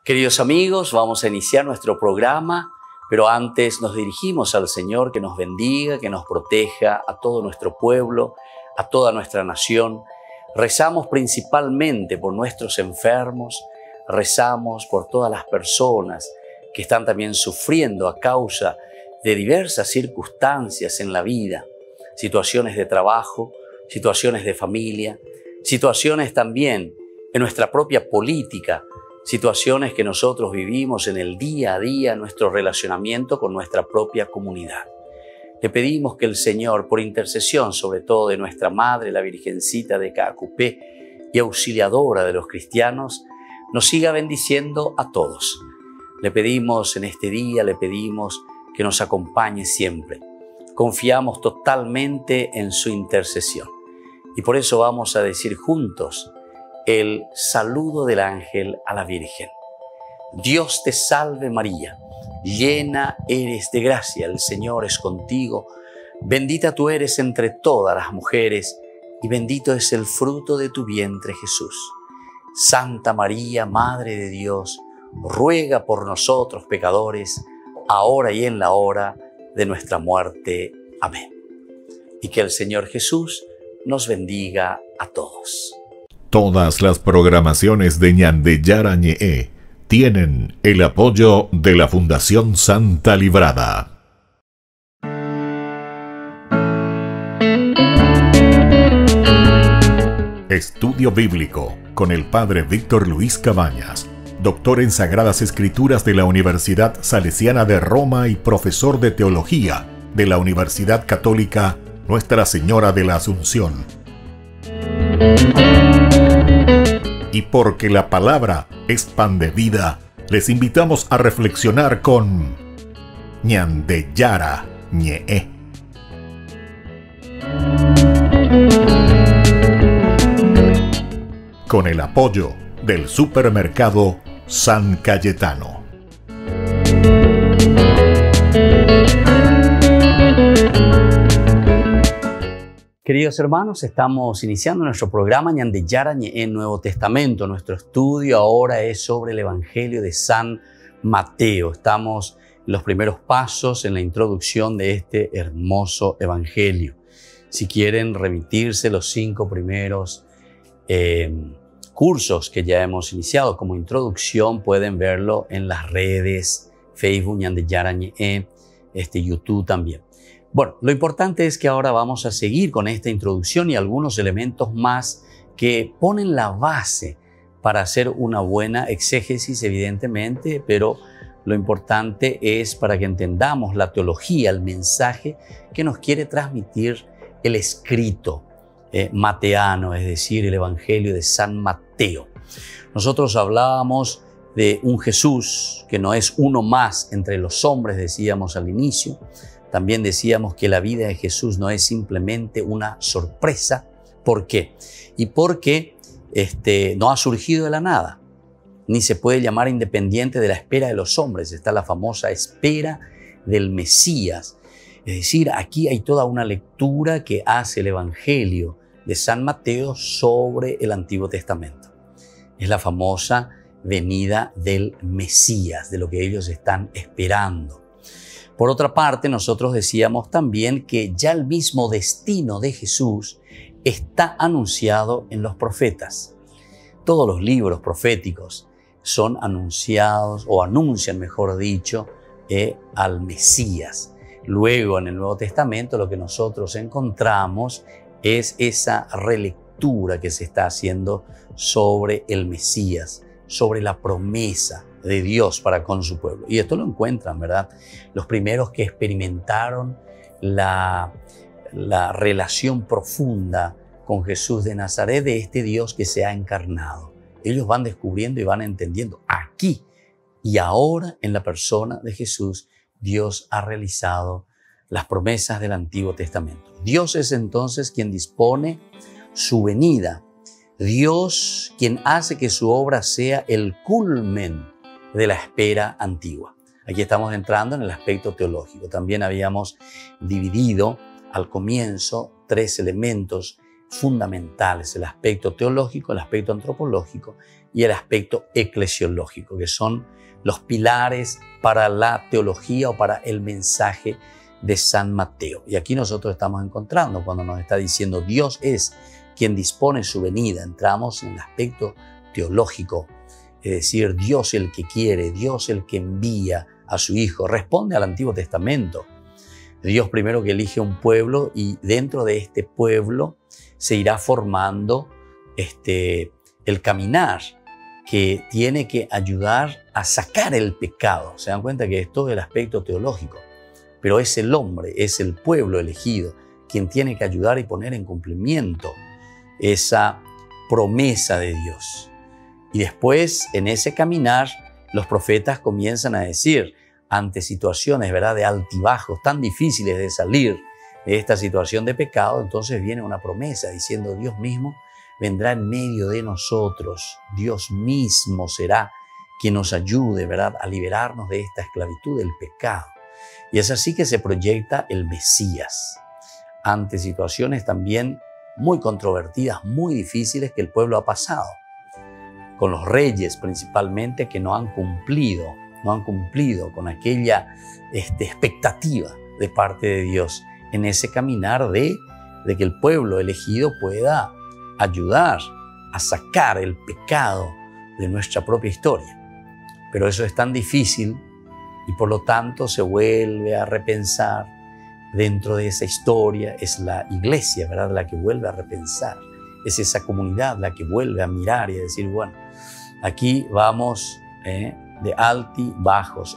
Queridos amigos, vamos a iniciar nuestro programa, pero antes nos dirigimos al Señor que nos bendiga, que nos proteja a todo nuestro pueblo, a toda nuestra nación. Rezamos principalmente por nuestros enfermos, rezamos por todas las personas que están también sufriendo a causa de diversas circunstancias en la vida, situaciones de trabajo, situaciones de familia, situaciones también en nuestra propia política, situaciones que nosotros vivimos en el día a día, nuestro relacionamiento con nuestra propia comunidad. Le pedimos que el Señor, por intercesión sobre todo de nuestra Madre, la Virgencita de Caacupé y auxiliadora de los cristianos, nos siga bendiciendo a todos. Le pedimos en este día, le pedimos que nos acompañe siempre. Confiamos totalmente en su intercesión. Y por eso vamos a decir juntos el saludo del ángel a la Virgen. Dios te salve María, llena eres de gracia, el Señor es contigo. Bendita tú eres entre todas las mujeres y bendito es el fruto de tu vientre Jesús. Santa María, Madre de Dios, ruega por nosotros pecadores, ahora y en la hora de nuestra muerte. Amén. Y que el Señor Jesús nos bendiga a todos. Todas las programaciones de Ñandeyara Ñe'e tienen el apoyo de la Fundación Santa Librada. Estudio Bíblico con el Padre Víctor Luis Cabañas, doctor en Sagradas Escrituras de la Universidad Salesiana de Roma y profesor de Teología de la Universidad Católica Nuestra Señora de la Asunción. Y porque la palabra es pan de vida, les invitamos a reflexionar con Ñandeyara Ñe'e. Con el apoyo del supermercado San Cayetano. Queridos hermanos, estamos iniciando nuestro programa Ñandeyara Ñe'e Nuevo Testamento. Nuestro estudio ahora es sobre el Evangelio de San Mateo. Estamos en los primeros pasos en la introducción de este hermoso Evangelio. Si quieren remitirse los 5 primeros cursos que ya hemos iniciado como introducción, pueden verlo en las redes Facebook, Ñandeyara Ñe'e, YouTube también. Bueno, lo importante es que ahora vamos a seguir con esta introducción y algunos elementos más que ponen la base para hacer una buena exégesis, evidentemente, pero lo importante es para que entendamos la teología, el mensaje que nos quiere transmitir el escrito mateano, es decir, el Evangelio de San Mateo. Nosotros hablábamos de un Jesús que no es uno más entre los hombres, decíamos al inicio. También decíamos que la vida de Jesús no es simplemente una sorpresa. ¿Por qué? Y porque no ha surgido de la nada, ni se puede llamar independiente de la espera de los hombres. Está la famosa espera del Mesías. Es decir, aquí hay toda una lectura que hace el Evangelio de San Mateo sobre el Antiguo Testamento. Es la famosa venida del Mesías, de lo que ellos están esperando. Por otra parte, nosotros decíamos también que ya el mismo destino de Jesús está anunciado en los profetas. Todos los libros proféticos son anunciados o anuncian, mejor dicho, al Mesías. Luego, en el Nuevo Testamento, lo que nosotros encontramos es esa relectura que se está haciendo sobre el Mesías, sobre la promesa de Dios para con su pueblo. Y esto lo encuentran, ¿verdad? Los primeros que experimentaron la relación profunda con Jesús de Nazaret, de este Dios que se ha encarnado. Ellos van descubriendo y van entendiendo aquí y ahora en la persona de Jesús, Dios ha realizado las promesas del Antiguo Testamento. Dios es entonces quien dispone su venida. Dios quien hace que su obra sea el culmen de la espera antigua. Aquí estamos entrando en el aspecto teológico. También habíamos dividido al comienzo 3 elementos fundamentales: el aspecto teológico, el aspecto antropológico y el aspecto eclesiológico, que son los pilares para la teología o para el mensaje de San Mateo. Y aquí nosotros estamos encontrando cuando nos está diciendo Dios es quien dispone su venida. Entramos en el aspecto teológico, es decir, Dios el que quiere, Dios el que envía a su Hijo. Responde al Antiguo Testamento. Dios primero que elige un pueblo y dentro de este pueblo se irá formando el caminar que tiene que ayudar a sacar el pecado. Se dan cuenta que esto es el aspecto teológico, pero es el hombre, es el pueblo elegido quien tiene que ayudar y poner en cumplimiento esa promesa de Dios. Y después, en ese caminar, los profetas comienzan a decir, ante situaciones, ¿verdad?, de altibajos tan difíciles de salir de esta situación de pecado, entonces viene una promesa diciendo Dios mismo vendrá en medio de nosotros. Dios mismo será quien nos ayude, ¿verdad?, a liberarnos de esta esclavitud del pecado. Y es así que se proyecta el Mesías ante situaciones también muy controvertidas, muy difíciles que el pueblo ha pasado, con los reyes principalmente que no han cumplido con aquella expectativa de parte de Dios en ese caminar de que el pueblo elegido pueda ayudar a sacar el pecado de nuestra propia historia. Pero eso es tan difícil y por lo tanto se vuelve a repensar dentro de esa historia. Es la iglesia, ¿verdad?, la que vuelve a repensar. Es esa comunidad la que vuelve a mirar y a decir, bueno, aquí vamos de altibajos.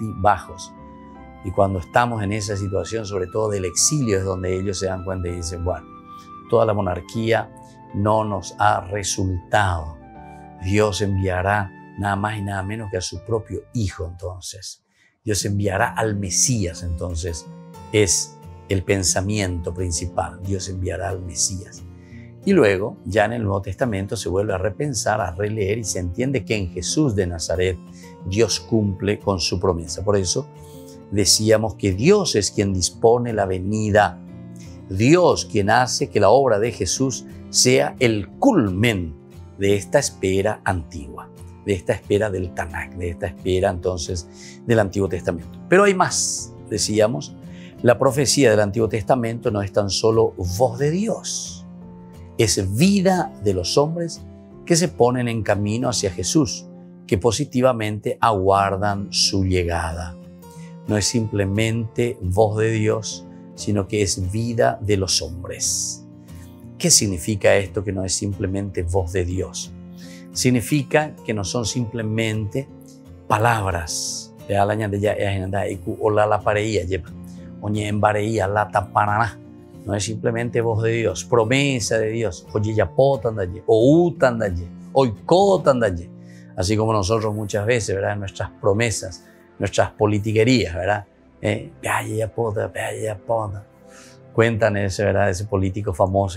Y cuando estamos en esa situación, sobre todo del exilio, es donde ellos se dan cuenta y dicen, bueno, toda la monarquía no nos ha resultado. Dios enviará nada más y nada menos que a su propio Hijo entonces. Dios enviará al Mesías entonces. Es el pensamiento principal. Dios enviará al Mesías. Y luego, ya en el Nuevo Testamento se vuelve a repensar, a releer y se entiende que en Jesús de Nazaret Dios cumple con su promesa. Por eso decíamos que Dios es quien dispone la venida. Dios quien hace que la obra de Jesús sea el culmen de esta espera antigua, de esta espera del Tanakh, de esta espera entonces del Antiguo Testamento. Pero hay más, decíamos, la profecía del Antiguo Testamento no es tan solo voz de Dios, es vida de los hombres que se ponen en camino hacia Jesús, que positivamente aguardan su llegada. No es simplemente voz de Dios, sino que es vida de los hombres. ¿Qué significa esto que no es simplemente voz de Dios? Significa que no son simplemente palabras. No es simplemente voz de Dios, promesa de Dios. Así como nosotros muchas veces, ¿verdad?, en nuestras promesas, nuestras politiquerías, ¿verdad? Cuentan ese, ¿verdad?, ese político famoso,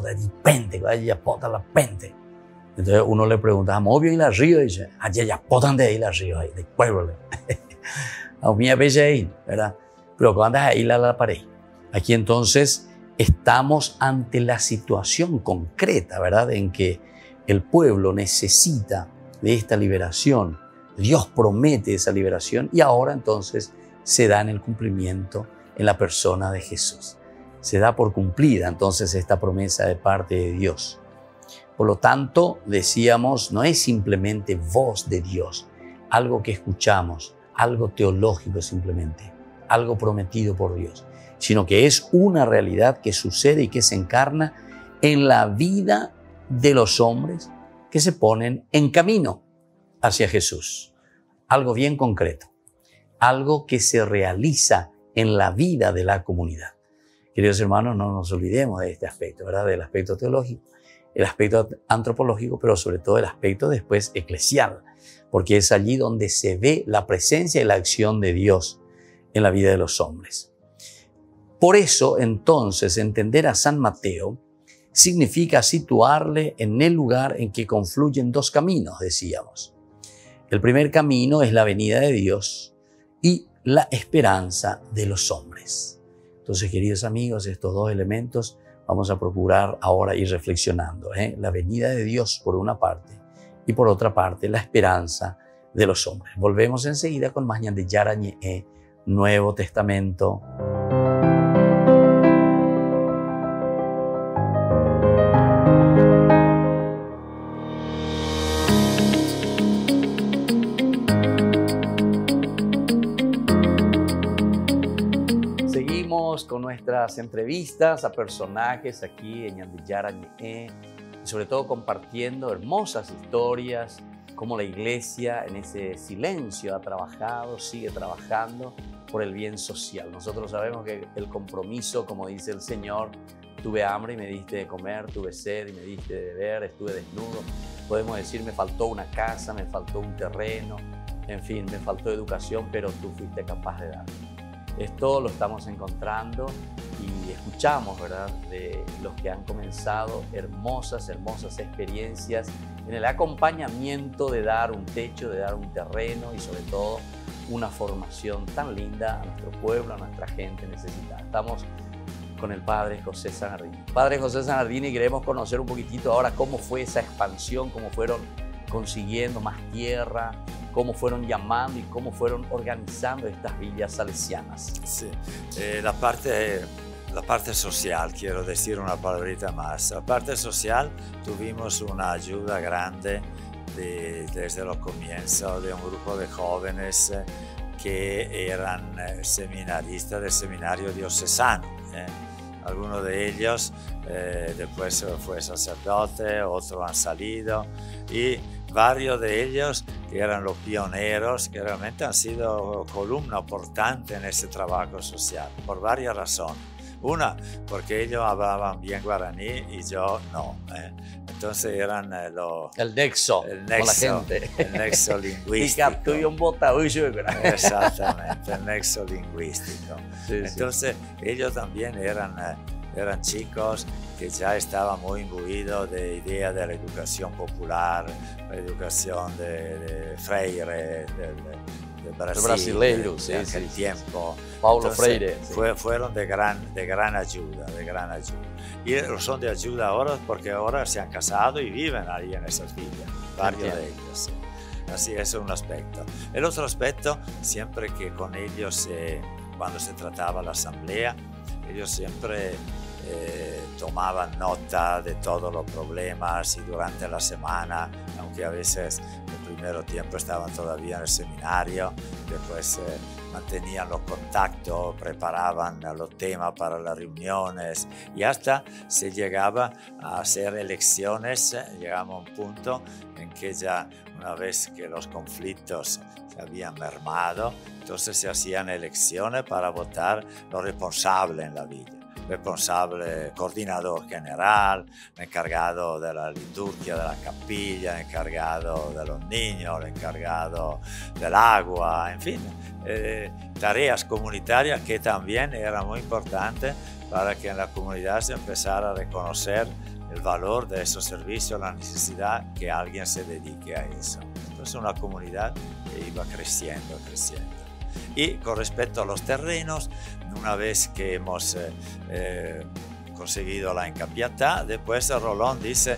entonces uno le pregunta, obvio, y la río, y dice, de la río, de pueblo. A mí a veces ahí, ¿verdad? Pero cuando ahí la pared. Aquí entonces estamos ante la situación concreta, ¿verdad?, en que el pueblo necesita de esta liberación. Dios promete esa liberación y ahora entonces se da en el cumplimiento en la persona de Jesús. Se da por cumplida entonces esta promesa de parte de Dios. Por lo tanto, decíamos, no es simplemente voz de Dios, algo que escuchamos, algo teológico simplemente, algo prometido por Dios, sino que es una realidad que sucede y que se encarna en la vida de los hombres que se ponen en camino hacia Jesús. Algo bien concreto, algo que se realiza en la vida de la comunidad. Queridos hermanos, no nos olvidemos de este aspecto, ¿verdad?, del aspecto teológico, el aspecto antropológico, pero sobre todo el aspecto después eclesial, porque es allí donde se ve la presencia y la acción de Dios en la vida de los hombres. Por eso, entonces, entender a San Mateo significa situarle en el lugar en que confluyen dos caminos, decíamos. El primer camino es la venida de Dios y la esperanza de los hombres. Entonces, queridos amigos, estos dos elementos vamos a procurar ahora ir reflexionando. La venida de Dios por una parte y por otra parte la esperanza de los hombres. Volvemos enseguida con más Ñande Yarañe, Nuevo Testamento. Seguimos con nuestras entrevistas a personajes aquí en Ñande Yarañe, y sobre todo compartiendo hermosas historias, cómo la iglesia en ese silencio ha trabajado, sigue trabajando por el bien social. Nosotros sabemos que el compromiso, como dice el Señor, tuve hambre y me diste de comer, tuve sed y me diste de beber, estuve desnudo. Podemos decir, me faltó una casa, me faltó un terreno, en fin, me faltó educación, pero tú fuiste capaz de darme. Esto lo estamos encontrando y escuchamos, ¿verdad?, de los que han comenzado hermosas experiencias en el acompañamiento de dar un techo, de dar un terreno y sobre todo una formación tan linda a nuestro pueblo, a nuestra gente necesitada. Estamos con el Padre José Zanardini. Padre José Zanardini, queremos conocer un poquitito ahora cómo fue esa expansión, cómo fueron consiguiendo más tierra, cómo fueron llamando y cómo fueron organizando estas villas salesianas. Sí, la parte social, quiero decir una palabrita más. La parte social tuvimos una ayuda grande desde los comienzos de un grupo de jóvenes que eran seminaristas del seminario diocesano. Algunos de ellos después fue sacerdote, otros han salido y varios de ellos que eran los pioneros, que realmente han sido columna importante en ese trabajo social, por varias razones. Una, porque ellos hablaban bien guaraní y yo no. Entonces eran el nexo con la gente. El nexo lingüístico. Exactamente, el nexo lingüístico. Sí, entonces sí. Ellos también eran chicos que ya estaban muy imbuidos de idea de la educación popular, la educación de Freire, de Brasil, brasileiro, sí, de aquel tiempo. Paulo Entonces, Freire. Sí. Fueron de gran ayuda, Y son de ayuda ahora porque ahora se han casado y viven ahí en esas villas, varios de ellos. Sí. Así es un aspecto. El otro aspecto, siempre que con ellos, cuando se trataba la asamblea, ellos siempre tomaban nota de todos los problemas y durante la semana, aunque a veces el primer tiempo estaban todavía en el seminario, después mantenían los contactos, preparaban los temas para las reuniones y hasta se llegaba a hacer elecciones. Llegamos a un punto en que ya una vez que los conflictos se habían mermado, entonces se hacían elecciones para votar los responsables en la villa. Responsable, coordinador general, encargado de la liturgia de la capilla, encargado de los niños, encargado del agua, en fin, tareas comunitarias que también eran muy importantes para que en la comunidad se empezara a reconocer el valor de esos servicios, la necesidad que alguien se dedique a eso. Entonces una comunidad que iba creciendo. Y con respecto a los terrenos, una vez que hemos conseguido la encapiata, después Rolón dice,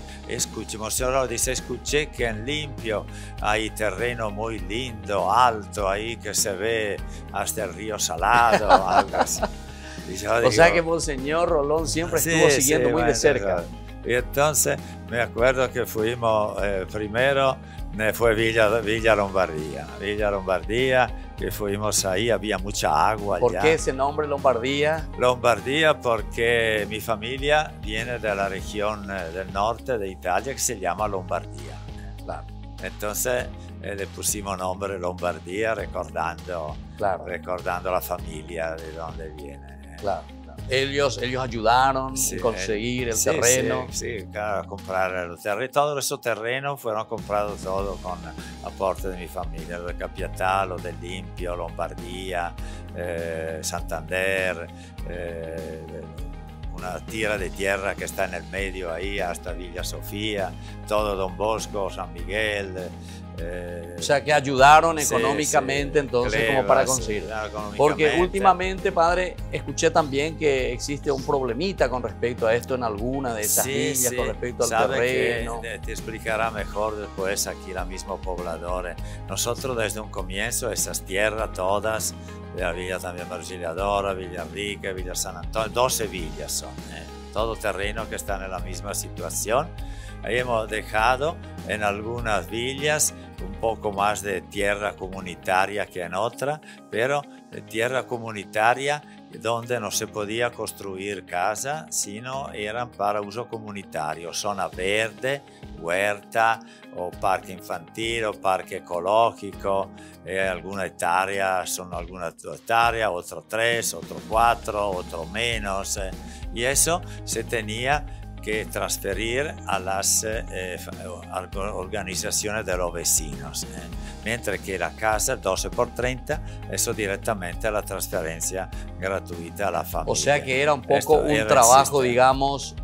escuché que en Limpio hay terreno muy lindo, alto, ahí que se ve hasta el río Salado, algo así. O sea que Monseñor Rolón siempre estuvo siguiendo muy de cerca. Y entonces me acuerdo que fuimos primero, fue Villa Lombardía, que fuimos ahí, había mucha agua. ¿Por qué ese nombre Lombardía? Lombardía porque mi familia viene de la región del norte de Italia que se llama Lombardía. Claro. Entonces le pusimos nombre Lombardía recordando la familia de donde viene. Claro. Ellos ayudaron a conseguir el terreno. Sí, claro, comprar el terreno. Todos esos terrenos fueron comprados todos con aporte de mi familia, lo de Capiatá, lo de Limpio, Lombardía, Santander, una tira de tierra que está en el medio ahí hasta Villa Sofía, todo Don Bosco, San Miguel, O sea, que ayudaron sí, económicamente, sí, entonces, creo, como para sí, conseguir. económicamente. Porque últimamente, padre, escuché también que existe un problemita con respecto a esto en alguna de esas villas, con respecto al terreno. Que te explicará mejor después aquí la misma pobladora. Nosotros desde un comienzo, esas tierras todas, de la Villa también Auxiliadora, Villa Rica, Villa San Antonio, 12 villas son, todo terreno que están en la misma situación. Ahí hemos dejado en algunas villas un poco más de tierra comunitaria que en otra, pero de tierra comunitaria donde no se podía construir casa, sino eran para uso comunitario, zona verde, huerta o parque infantil o parque ecológico, alguna hectárea, son algunas 2 hectáreas, otro 3, otro 4, otro menos, y eso se tenía que transferir a las organizaciones de los vecinos, mientras que la casa 12 por 30, eso directamente la transferencia gratuita a la familia. O sea que era un poco un trabajo, digamos,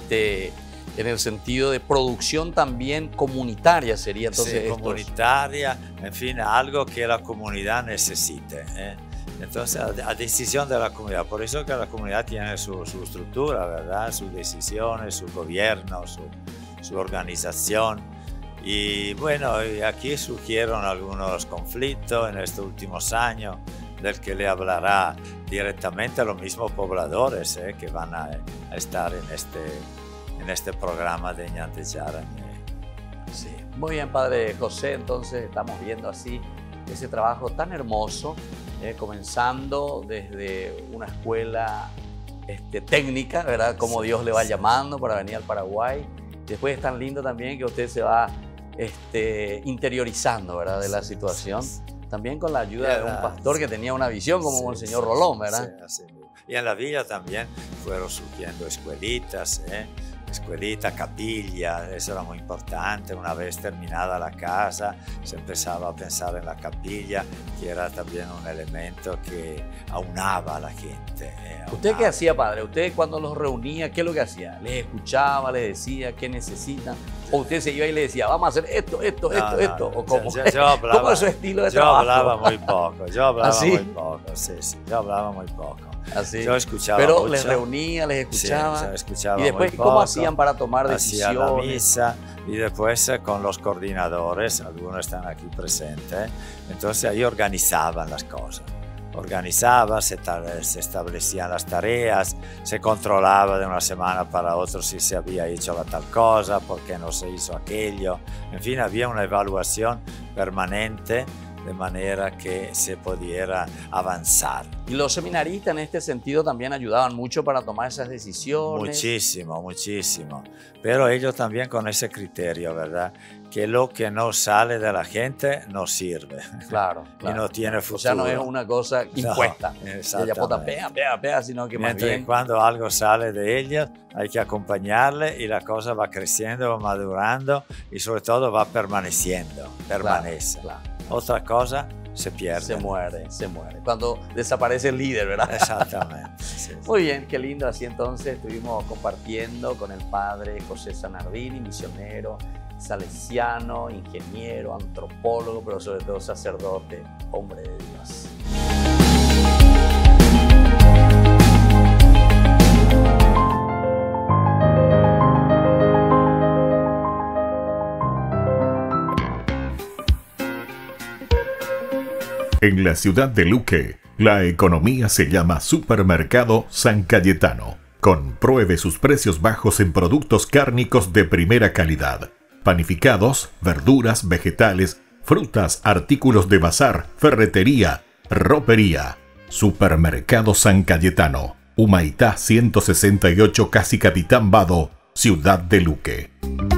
en el sentido de producción también comunitaria sería entonces. Sí, comunitaria, en fin, algo que la comunidad necesite. Entonces, a decisión de la comunidad. Por eso que la comunidad tiene su estructura, ¿verdad? Sus decisiones, su gobierno, su organización. Y bueno, aquí surgieron algunos conflictos en estos últimos años, del que le hablará directamente a los mismos pobladores que van a estar en este programa de Ñande Yarañé. Sí. Muy bien, padre José, entonces estamos viendo así ese trabajo tan hermoso, comenzando desde una escuela técnica, ¿verdad? Como Dios le va llamando para venir al Paraguay. Después es tan lindo también que usted se va interiorizando, ¿verdad? De la situación. También con la ayuda de un pastor que tenía una visión como el señor Rolón, ¿verdad? Sí, así. Y en la villa también fueron surgiendo escuelitas, escuelita, capilla, eso era muy importante. Una vez terminada la casa, se empezaba a pensar en la capilla, que era también un elemento que aunaba a la gente. ¿Usted qué hacía, padre? ¿Usted cuando los reunía, qué es lo que hacía? ¿Les escuchaba, les decía qué necesitan? ¿O usted se iba y le decía, vamos a hacer esto? ¿O cómo? ¿Cómo es su estilo de trabajo? Yo hablaba muy poco, muy poco, sí, yo hablaba muy poco. Así. Yo escuchaba Pero mucho. Les reunía, les escuchaba. Sí, escuchaba y después, muy poco. ¿cómo hacían para tomar decisiones? Hacía la misa y después con los coordinadores, algunos están aquí presentes, entonces ahí organizaban las cosas. Se establecían las tareas, se controlaba de una semana para otra si se había hecho la tal cosa, por qué no se hizo aquello. En fin, había una evaluación permanente de manera que se pudiera avanzar. Y los seminaristas en este sentido también ayudaban mucho para tomar esas decisiones. Muchísimo, muchísimo. Pero ellos también con ese criterio, ¿verdad? Que lo que no sale de la gente no sirve. Claro. Y no tiene futuro. O sea, no es una cosa impuesta. No, exactamente. Ella pea, sino que más bien... Cuando algo sale de ellos, hay que acompañarle y la cosa va creciendo, va madurando y sobre todo va permaneciendo, permanece. Claro. Otra cosa se pierde. Se muere. Cuando desaparece el líder, ¿verdad? Exactamente. Sí. Muy bien, qué lindo. Así entonces estuvimos compartiendo con el padre José Zanardini, misionero, salesiano, ingeniero, antropólogo, pero sobre todo sacerdote, hombre de Dios. En la ciudad de Luque, la economía se llama Supermercado San Cayetano. Compruebe sus precios bajos en productos cárnicos de primera calidad. Panificados, verduras, vegetales, frutas, artículos de bazar, ferretería, ropería. Supermercado San Cayetano, Humaitá 168, Casi Capitán Vado, ciudad de Luque.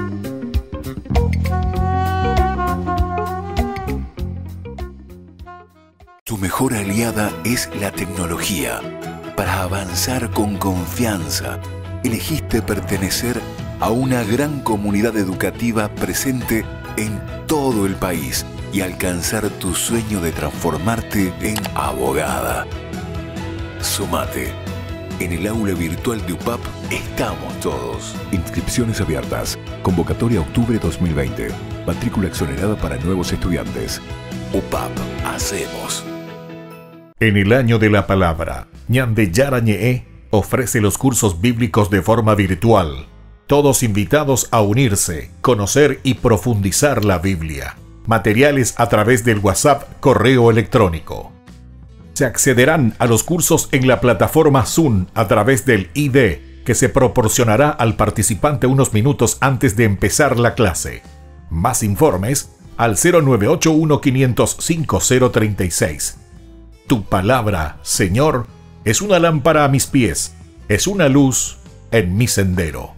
Tu mejor aliada es la tecnología. Para avanzar con confianza, elegiste pertenecer a una gran comunidad educativa presente en todo el país y alcanzar tu sueño de transformarte en abogada. Sumate. En el aula virtual de UPAP estamos todos. Inscripciones abiertas. Convocatoria octubre 2020. Matrícula exonerada para nuevos estudiantes. UPAP, hacemos. En el año de la palabra, Ñande Yarañe ofrece los cursos bíblicos de forma virtual. Todos invitados a unirse, conocer y profundizar la Biblia. Materiales a través del WhatsApp, correo electrónico. Se accederán a los cursos en la plataforma Zoom a través del ID, que se proporcionará al participante unos minutos antes de empezar la clase. Más informes al 0981-500-5036. Tu palabra, Señor, es una lámpara a mis pies, es una luz en mi sendero.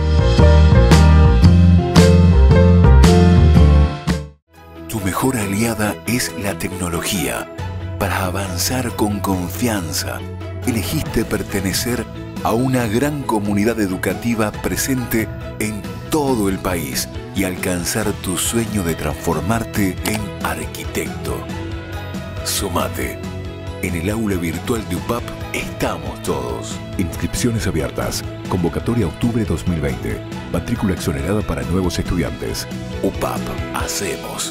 Tu mejor aliada es la tecnología. Para avanzar con confianza, elegiste pertenecer a una gran comunidad educativa presente en todo el país y alcanzar tu sueño de transformarte en arquitecto. Sumate. En el aula virtual de UPAP estamos todos. Inscripciones abiertas. Convocatoria octubre 2020. Matrícula exonerada para nuevos estudiantes. UPAP, hacemos.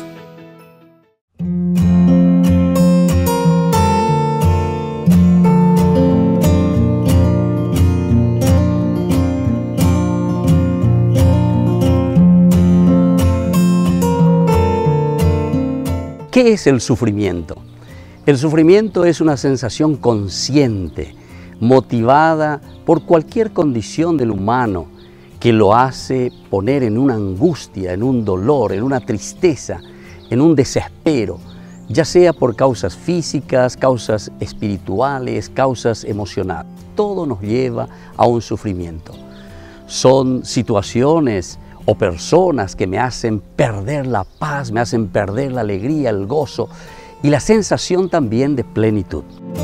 ¿Qué es el sufrimiento? El sufrimiento es una sensación consciente, motivada por cualquier condición del humano que lo hace poner en una angustia, en un dolor, en una tristeza, en un desespero, ya sea por causas físicas, causas espirituales, causas emocionales. Todo nos lleva a un sufrimiento. Son situaciones o personas que me hacen perder la paz, me hacen perder la alegría, el gozo y la sensación también de plenitud.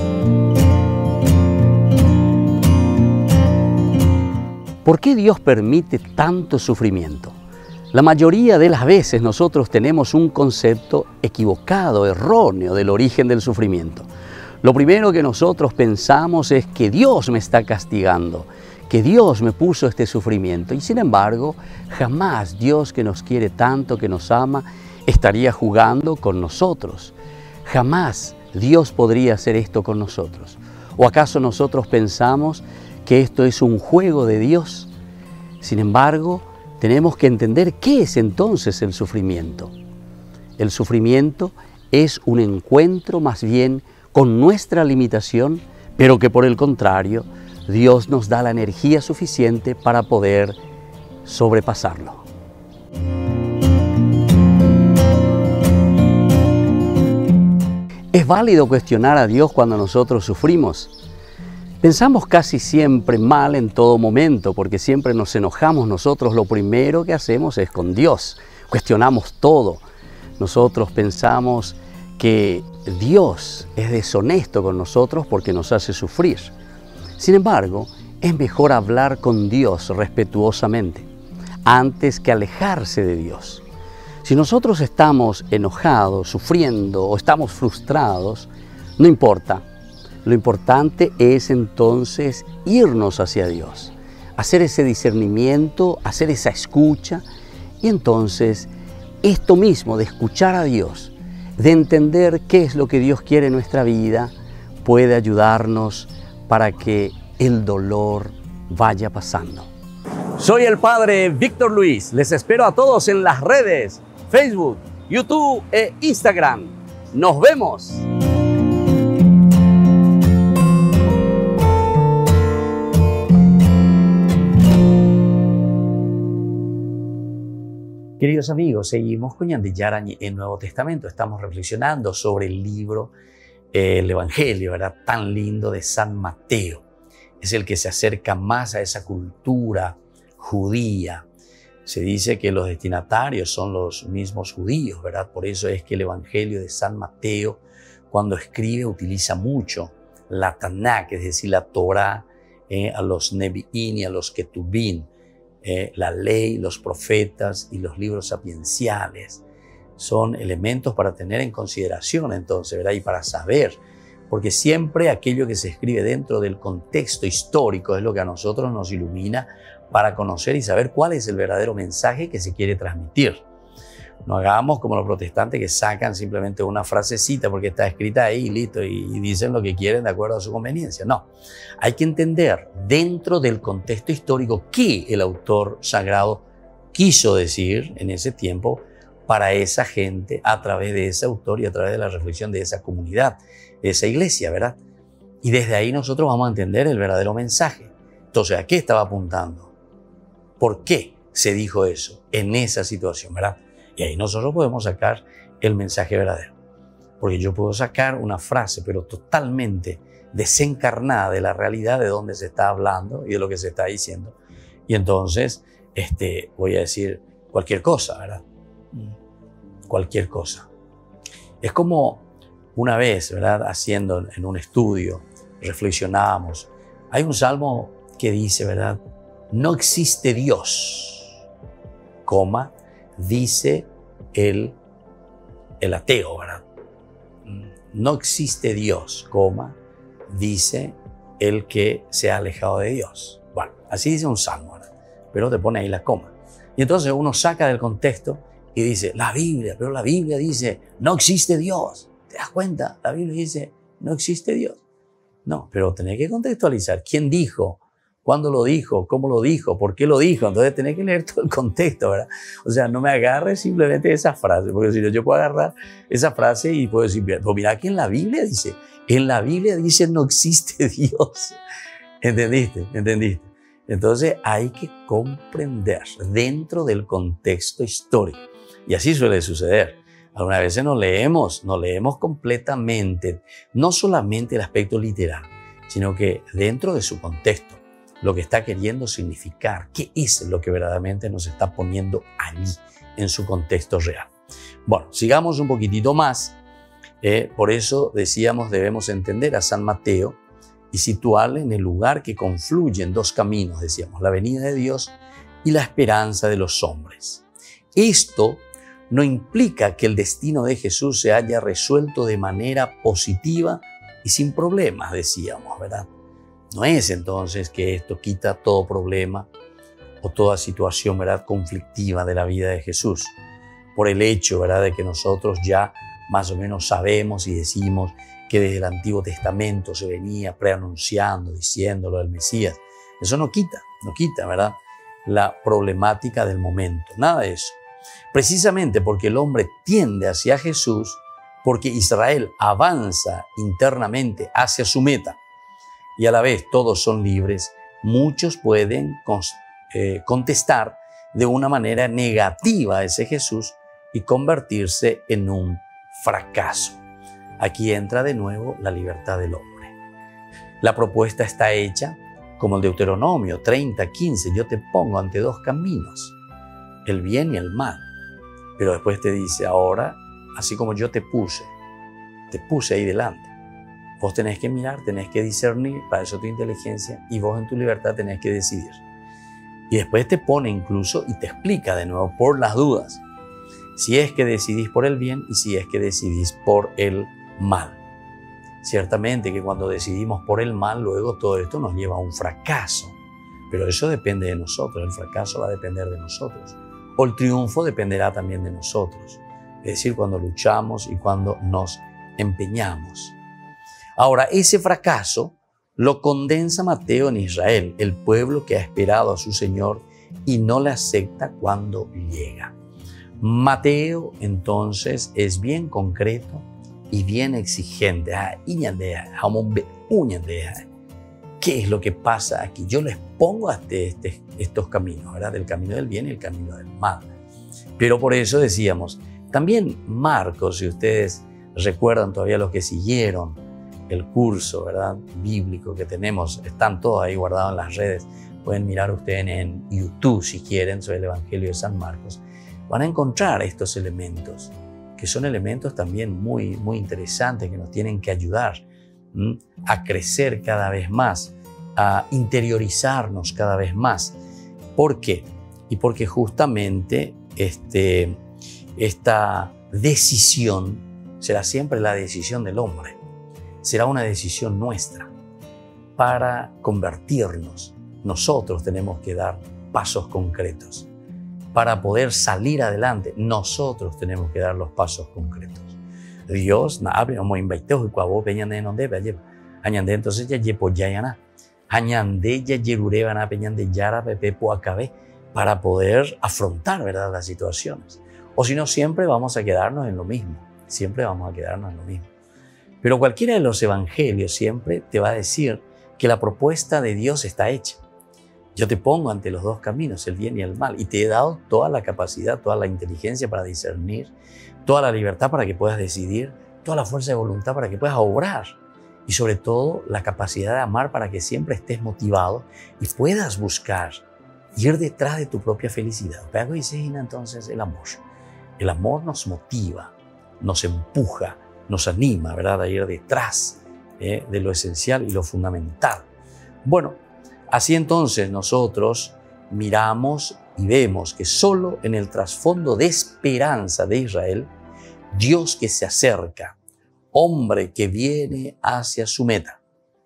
¿Por qué Dios permite tanto sufrimiento? La mayoría de las veces nosotros tenemos un concepto equivocado, erróneo del origen del sufrimiento. Lo primero que nosotros pensamos es que Dios me está castigando, que Dios me puso este sufrimiento. Y sin embargo, jamás Dios, que nos quiere tanto, que nos ama, estaría jugando con nosotros. Jamás Dios podría hacer esto con nosotros. ¿O acaso nosotros pensamos que esto es un juego de Dios? Sin embargo, tenemos que entender qué es entonces el sufrimiento. El sufrimiento es un encuentro más bien con nuestra limitación, pero que por el contrario, Dios nos da la energía suficiente para poder sobrepasarlo. ¿Es válido cuestionar a Dios cuando nosotros sufrimos? Pensamos casi siempre mal en todo momento, porque siempre nos enojamos nosotros. Lo primero que hacemos es con Dios. Cuestionamos todo. Nosotros pensamos que Dios es deshonesto con nosotros porque nos hace sufrir. Sin embargo, es mejor hablar con Dios respetuosamente antes que alejarse de Dios. Si nosotros estamos enojados, sufriendo o estamos frustrados, no importa. Lo importante es entonces irnos hacia Dios, hacer ese discernimiento, hacer esa escucha y entonces esto mismo de escuchar a Dios, de entender qué es lo que Dios quiere en nuestra vida, puede ayudarnos para que el dolor vaya pasando. Soy el Padre Víctor Luis. Les espero a todos en las redes, Facebook, YouTube e Instagram. ¡Nos vemos! Queridos amigos, seguimos con Ñande Yarañe en el Nuevo Testamento. Estamos reflexionando sobre el libro, el Evangelio, ¿verdad? Tan lindo de San Mateo. Es el que se acerca más a esa cultura judía. Se dice que los destinatarios son los mismos judíos, ¿verdad? Por eso es que el Evangelio de San Mateo, cuando escribe, utiliza mucho la Tanakh, es decir, la Torah, a los Nevi'im y a los Ketubim, la ley, los profetas y los libros sapienciales. Son elementos para tener en consideración entonces, ¿verdad? Y para saber, porque siempre aquello que se escribe dentro del contexto histórico es lo que a nosotros nos ilumina para conocer y saber cuál es el verdadero mensaje que se quiere transmitir. No hagamos como los protestantes que sacan simplemente una frasecita porque está escrita ahí y listo, y dicen lo que quieren de acuerdo a su conveniencia. No, hay que entender dentro del contexto histórico qué el autor sagrado quiso decir en ese tiempo para esa gente a través de ese autor y a través de la reflexión de esa comunidad, de esa iglesia, ¿verdad? Y desde ahí nosotros vamos a entender el verdadero mensaje. Entonces, ¿a qué estaba apuntando? ¿Por qué se dijo eso en esa situación, verdad? Y ahí nosotros podemos sacar el mensaje verdadero. Porque yo puedo sacar una frase, pero totalmente desencarnada de la realidad de donde se está hablando y de lo que se está diciendo. Y entonces voy a decir cualquier cosa, ¿verdad? Cualquier cosa. Es como una vez, ¿verdad? Haciendo en un estudio, reflexionábamos. Hay un salmo que dice, ¿verdad? No existe Dios, coma, dice el ateo, ¿verdad? No existe Dios, coma, dice el que se ha alejado de Dios. Bueno, así dice un salmo, ¿verdad? Pero te pone ahí la coma. Y entonces uno saca del contexto y dice, la Biblia, pero la Biblia dice, no existe Dios. ¿Te das cuenta? La Biblia dice, no existe Dios. No, pero tenés que contextualizar. ¿Quién dijo? ¿Cuándo lo dijo? ¿Cómo lo dijo? ¿Por qué lo dijo? Entonces tenés que leer todo el contexto, ¿verdad? O sea, no me agarres simplemente esa frase, porque si no, yo puedo agarrar esa frase y puedo decir, pues mira que en la Biblia dice no existe Dios. ¿Entendiste? ¿Entendiste? Entonces hay que comprender dentro del contexto histórico. Y así suele suceder. Algunas veces no leemos completamente, no solamente el aspecto literal, sino que dentro de su contexto, lo que está queriendo significar, qué es lo que verdaderamente nos está poniendo allí en su contexto real. Bueno, sigamos un poquitito más. Por eso decíamos, debemos entender a San Mateo y situarle en el lugar que confluyen dos caminos, decíamos, la venida de Dios y la esperanza de los hombres. Esto no implica que el destino de Jesús se haya resuelto de manera positiva y sin problemas, decíamos, ¿verdad? No es entonces que esto quita todo problema o toda situación, ¿verdad?, conflictiva de la vida de Jesús, por el hecho, ¿verdad?, de que nosotros ya más o menos sabemos y decimos que desde el Antiguo Testamento se venía preanunciando, diciendo lo del Mesías. Eso no quita, ¿verdad?, la problemática del momento, nada de eso. Precisamente porque el hombre tiende hacia Jesús, porque Israel avanza internamente hacia su meta y a la vez todos son libres, muchos pueden contestar de una manera negativa a ese Jesús y convertirse en un fracaso. Aquí entra de nuevo la libertad del hombre. La propuesta está hecha como el Deuteronomio 30:15, yo te pongo ante dos caminos, el bien y el mal. Pero después te dice, ahora, así como yo te puse ahí delante. Vos tenés que mirar, tenés que discernir, para eso tu inteligencia, y vos en tu libertad tenés que decidir. Y después te pone incluso y te explica de nuevo por las dudas, si es que decidís por el bien y si es que decidís por el mal. Ciertamente que cuando decidimos por el mal, luego todo esto nos lleva a un fracaso. Pero eso depende de nosotros, el fracaso va a depender de nosotros. O el triunfo dependerá también de nosotros. Es decir, cuando luchamos y cuando nos empeñamos. Ahora, ese fracaso lo condensa Mateo en Israel, el pueblo que ha esperado a su Señor y no le acepta cuando llega. Mateo, entonces, es bien concreto y bien exigente. ¿Qué es lo que pasa aquí? Yo les pongo estos caminos, ¿verdad? El camino del bien y el camino del mal. Pero por eso decíamos, también Marcos, si ustedes recuerdan todavía los que siguieron el curso, ¿verdad?, bíblico que tenemos, están todos ahí guardados en las redes. Pueden mirar ustedes en YouTube si quieren sobre el Evangelio de San Marcos. Van a encontrar estos elementos, que son elementos también muy, muy interesantes que nos tienen que ayudar a crecer cada vez más, a interiorizarnos cada vez más. ¿Por qué? Y porque justamente esta decisión será siempre la decisión del hombre. Será una decisión nuestra. Para convertirnos, nosotros tenemos que dar pasos concretos. para poder salir adelante, nosotros tenemos que dar los pasos concretos. Dios na abre como invaiteo y cuavo peñande en donde vaya añande entonces ya llepo ya yana añande ya yerureba na peñande yara pepepo acabe para poder afrontar, ¿verdad?, las situaciones. O si no, siempre vamos a quedarnos en lo mismo, siempre vamos a quedarnos en lo mismo. Pero cualquiera de los evangelios siempre te va a decir que la propuesta de Dios está hecha. Yo te pongo ante los dos caminos, el bien y el mal, y te he dado toda la capacidad, toda la inteligencia para discernir, toda la libertad para que puedas decidir, toda la fuerza de voluntad para que puedas obrar, y sobre todo la capacidad de amar para que siempre estés motivado y puedas buscar, ir detrás de tu propia felicidad. Pero entonces el amor. El amor nos motiva, nos empuja, nos anima, ¿verdad?, a ir detrás de lo esencial y lo fundamental. Bueno, así entonces nosotros miramos y vemos que solo en el trasfondo de esperanza de Israel, Dios que se acerca, hombre que viene hacia su meta,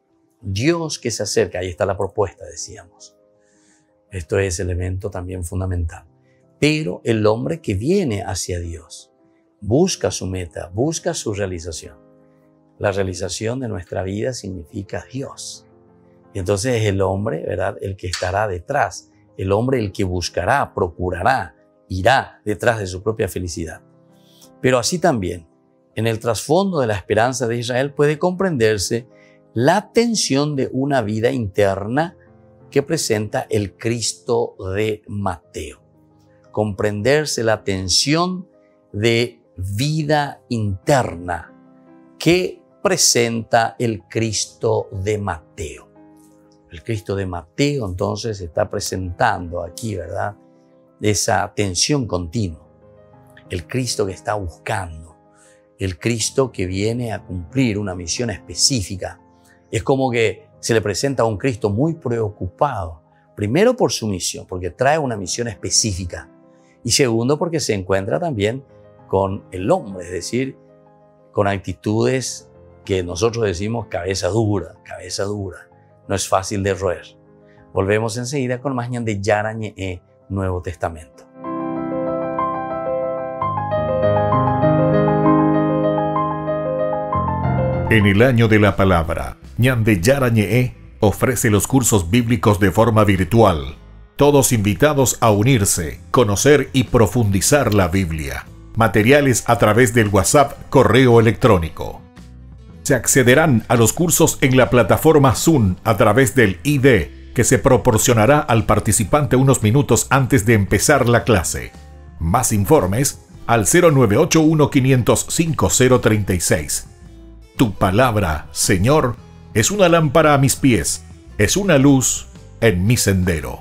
Dios que se acerca, ahí está la propuesta, decíamos. Esto es elemento también fundamental. Pero el hombre que viene hacia Dios busca su meta, busca su realización. La realización de nuestra vida significa Dios. Y entonces es el hombre, ¿verdad?, el que estará detrás, el hombre el que buscará, procurará, irá detrás de su propia felicidad. Pero así también, en el trasfondo de la esperanza de Israel puede comprenderse la tensión de una vida interna que presenta el Cristo de Mateo. Comprenderse la tensión de vida interna que presenta el Cristo de Mateo. El Cristo de Mateo entonces está presentando aquí, ¿verdad?, esa tensión continua. El Cristo que está buscando, el Cristo que viene a cumplir una misión específica. Es como que se le presenta a un Cristo muy preocupado, primero por su misión, porque trae una misión específica, y segundo porque se encuentra también con el hombre, es decir, con actitudes que nosotros decimos cabeza dura, no es fácil de roer. Volvemos enseguida con más de Yarañe, Nuevo Testamento. En el año de la palabra, Ñande Yarañe ofrece los cursos bíblicos de forma virtual. Todos invitados a unirse, conocer y profundizar la Biblia. Materiales a través del WhatsApp, correo electrónico. Se accederán a los cursos en la plataforma Zoom a través del ID que se proporcionará al participante unos minutos antes de empezar la clase. Más informes al 0981-500-5036. Tu palabra, Señor, es una lámpara a mis pies, es una luz en mi sendero.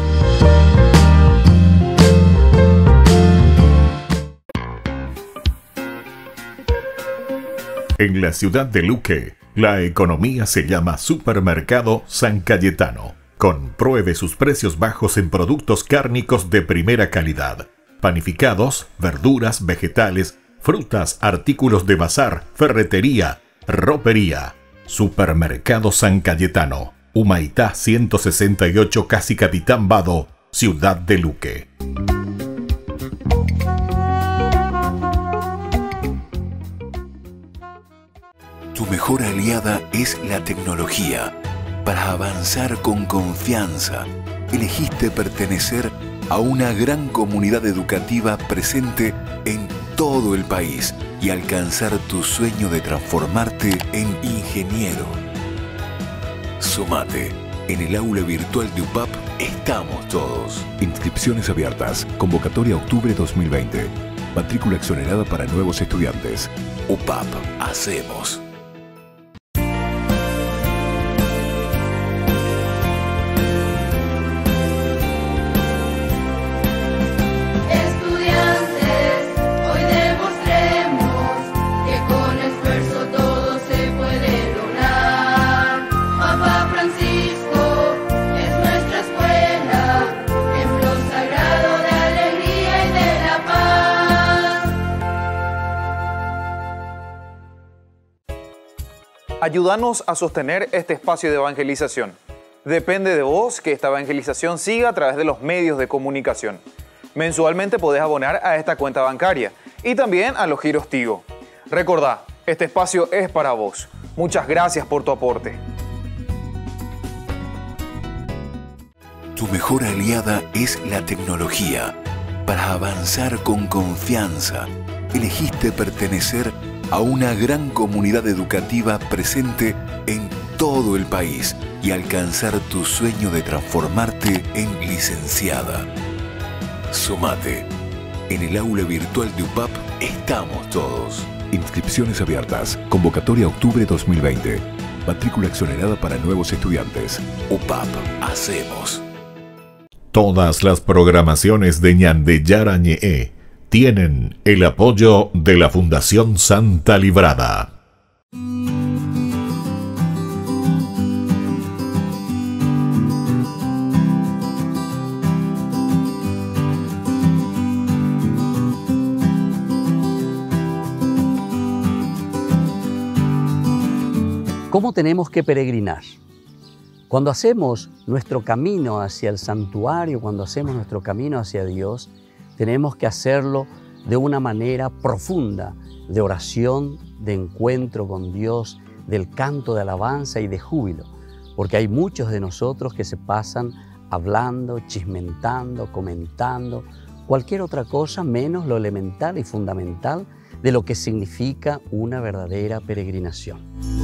En la ciudad de Luque, la economía se llama Supermercado San Cayetano. Compruebe sus precios bajos en productos cárnicos de primera calidad. Panificados, verduras, vegetales, frutas, artículos de bazar, ferretería, ropería. Supermercado San Cayetano, Humaitá 168, Casi Capitán Vado, Ciudad de Luque. Tu mejor aliada es la tecnología. Para avanzar con confianza, elegiste pertenecer a una gran comunidad educativa presente en todo el país y alcanzar tu sueño de transformarte en ingeniero. Sumate. En el aula virtual de UPAP estamos todos. Inscripciones abiertas. Convocatoria octubre 2020. Matrícula exonerada para nuevos estudiantes. UPAP. Hacemos. Ayúdanos a sostener este espacio de evangelización. Depende de vos que esta evangelización siga a través de los medios de comunicación. Mensualmente podés abonar a esta cuenta bancaria y también a los giros Tigo. Recordá, este espacio es para vos. Muchas gracias por tu aporte. Tu mejor aliada es la tecnología. Para avanzar con confianza, elegiste pertenecer a una gran comunidad educativa presente en todo el país y alcanzar tu sueño de transformarte en licenciada. Sumate. En el aula virtual de UPAP estamos todos. Inscripciones abiertas. Convocatoria octubre 2020. Matrícula exonerada para nuevos estudiantes. UPAP. Hacemos. Todas las programaciones de Ñande Yarañe tienen el apoyo de la Fundación Santa Librada. ¿Cómo tenemos que peregrinar? Cuando hacemos nuestro camino hacia el santuario, cuando hacemos nuestro camino hacia Dios, tenemos que hacerlo de una manera profunda, de oración, de encuentro con Dios, del canto de alabanza y de júbilo, porque hay muchos de nosotros que se pasan hablando, chismentando, comentando, cualquier otra cosa menos lo elemental y fundamental de lo que significa una verdadera peregrinación.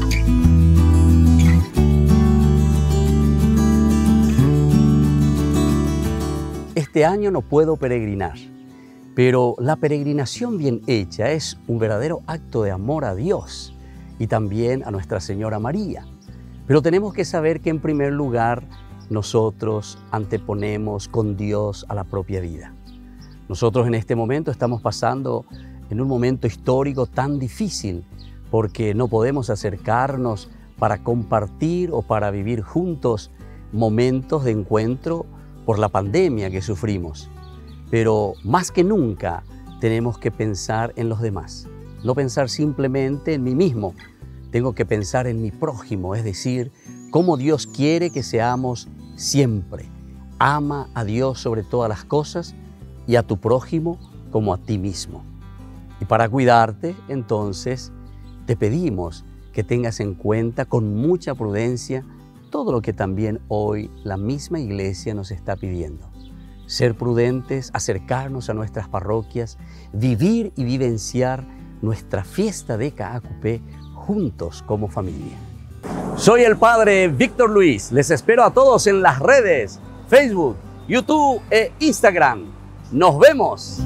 Este año no puedo peregrinar, pero la peregrinación bien hecha es un verdadero acto de amor a Dios y también a Nuestra Señora María. Pero tenemos que saber que en primer lugar nosotros anteponemos con Dios a la propia vida. Nosotros en este momento estamos pasando en un momento histórico tan difícil porque no podemos acercarnos para compartir o para vivir juntos momentos de encuentro por la pandemia que sufrimos. Pero más que nunca tenemos que pensar en los demás, no pensar simplemente en mí mismo. Tengo que pensar en mi prójimo, es decir, cómo Dios quiere que seamos siempre. Ama a Dios sobre todas las cosas y a tu prójimo como a ti mismo. Y para cuidarte, entonces, te pedimos que tengas en cuenta con mucha prudencia todo lo que también hoy la misma Iglesia nos está pidiendo. Ser prudentes, acercarnos a nuestras parroquias, vivir y vivenciar nuestra fiesta de Caacupé juntos como familia. Soy el Padre Víctor Luis. Les espero a todos en las redes, Facebook, YouTube e Instagram. ¡Nos vemos!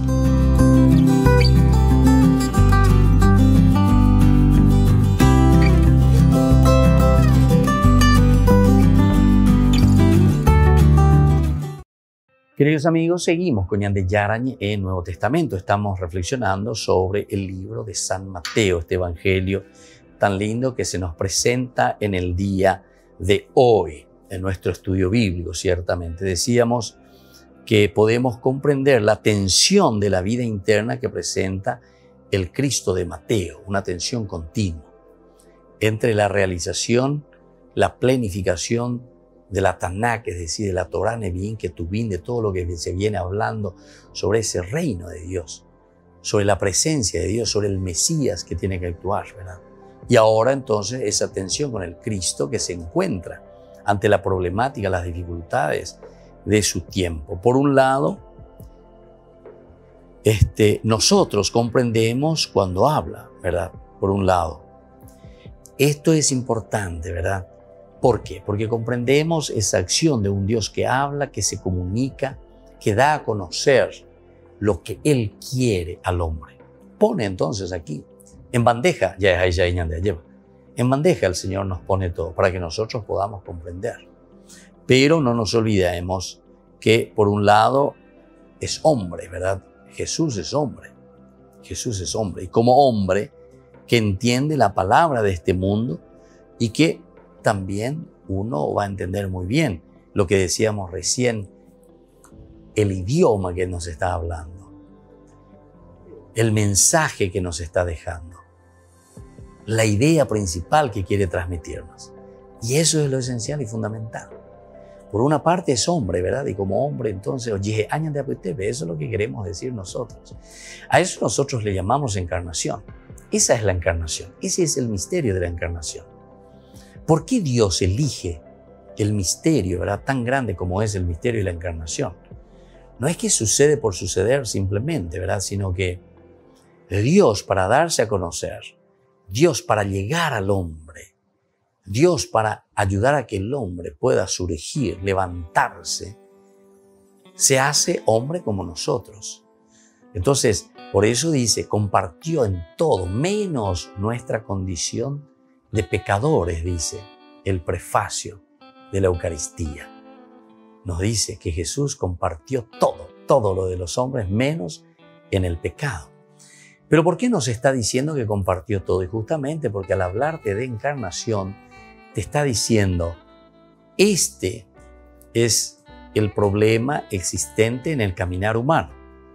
Queridos amigos, seguimos con Ñande Yarañe en Nuevo Testamento. Estamos reflexionando sobre el libro de San Mateo, este evangelio tan lindo que se nos presenta en el día de hoy, en nuestro estudio bíblico, ciertamente. Decíamos que podemos comprender la tensión de la vida interna que presenta el Cristo de Mateo, una tensión continua entre la realización, la planificación de la Tanakh, es decir, de la Torah Nevi'im, Ketuvim, de todo lo que se viene hablando sobre ese reino de Dios, sobre la presencia de Dios, sobre el Mesías que tiene que actuar, ¿verdad? Y ahora entonces esa tensión con el Cristo que se encuentra ante la problemática, las dificultades de su tiempo. Por un lado, nosotros comprendemos cuando habla, ¿verdad? Por un lado. Esto es importante, ¿verdad? ¿Por qué? Porque comprendemos esa acción de un Dios que habla, que se comunica, que da a conocer lo que Él quiere al hombre. Pone entonces aquí, en bandeja, en bandeja el Señor nos pone todo para que nosotros podamos comprender. Pero no nos olvidemos que por un lado es hombre, ¿verdad? Jesús es hombre. Jesús es hombre. Y como hombre que entiende la palabra de este mundo y que también uno va a entender muy bien lo que decíamos recién, el idioma que nos está hablando, el mensaje que nos está dejando, la idea principal que quiere transmitirnos. Y eso es lo esencial y fundamental. por una parte es hombre, ¿verdad? Y como hombre, entonces, oye, eso es lo que queremos decir nosotros. A eso nosotros le llamamos encarnación. Esa es la encarnación. Ese es el misterio de la encarnación. ¿Por qué Dios elige el misterio, ¿verdad? Tan grande como es el misterio de la encarnación? No es que sucede por suceder simplemente, ¿verdad? Sino que Dios, para darse a conocer, Dios para llegar al hombre, Dios para ayudar a que el hombre pueda surgir, levantarse, se hace hombre como nosotros. Entonces, por eso dice, compartió en todo, menos nuestra condición de pecadores, dice el prefacio de la Eucaristía. Nos dice que Jesús compartió todo lo de los hombres, menos en el pecado. Pero ¿por qué nos está diciendo que compartió todo? Y justamente porque al hablarte de encarnación, te está diciendo, este es el problema existente en el caminar humano.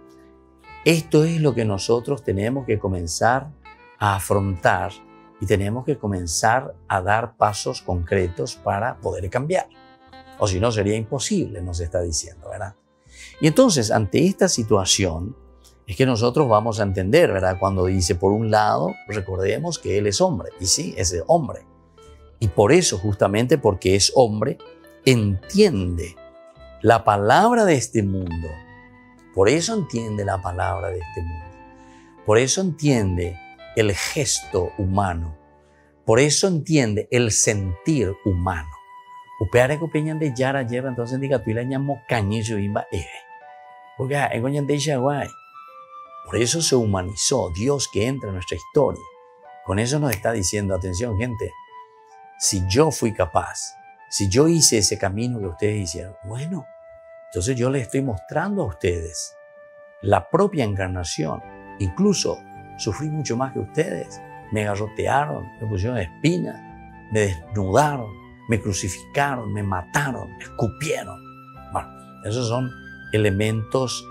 Esto es lo que nosotros tenemos que comenzar a afrontar y tenemos que comenzar a dar pasos concretos para poder cambiar. O si no, sería imposible, nos está diciendo, ¿verdad? Y entonces, ante esta situación, es que nosotros vamos a entender, ¿verdad? Cuando dice, por un lado, recordemos que Él es hombre. Y sí, es hombre. Y por eso, justamente porque es hombre, entiende la palabra de este mundo. Por eso entiende la palabra de este mundo. Por eso entiende el gesto humano. Por eso entiende el sentir humano. Upeare copeñan de yara lleva entonces diga tú y la llamo cañillo imba porque en de Yaguay. Por eso se humanizó Dios que entra en nuestra historia. Con eso nos está diciendo, atención gente, si yo fui capaz, si yo hice ese camino que ustedes hicieron, bueno, entonces yo les estoy mostrando a ustedes la propia encarnación. Incluso sufrí mucho más que ustedes. Me garrotearon, me pusieron espinas, me desnudaron, me crucificaron, me mataron, me escupieron. Bueno, esos son elementos